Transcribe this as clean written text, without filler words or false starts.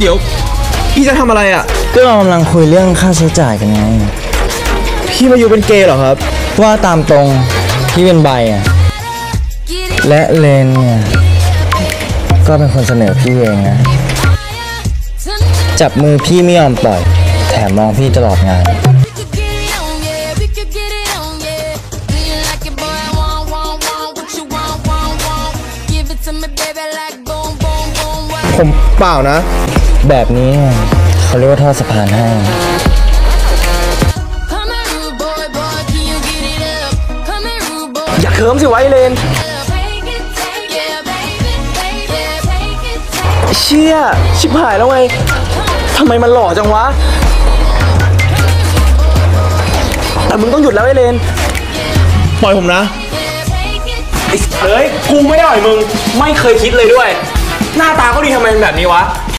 เดี๋ยวพี่จะทำอะไรอ่ะก็เรากำลังคุยเรื่องค่าใช้จ่ายกันไงพี่มาอยู่เป็นเกย์เหรอครับว่าตามตรงพี่เป็นใบอ่ะและเลนเนี่ยก็เป็นคนเสนอพี่เองนะจับมือพี่ไม่ยอมปล่อยแถมมองพี่ตลอดงานผมเปล่านะแบบนี้เขาเรียกว่าทอดสะพานให้อย่าเคิมสิไว้เลนเชี่ยชิบหายแล้วไงทำไมมันหล่อจังวะแต่มึงต้องหยุดแล้วไอ้เลนปล่อยผมนะเฮ้ยกูไม่ได้อ่อยมึงไม่เคยคิดเลยด้วยหน้าตาก็ดีทำไมเป็นแบบนี้วะ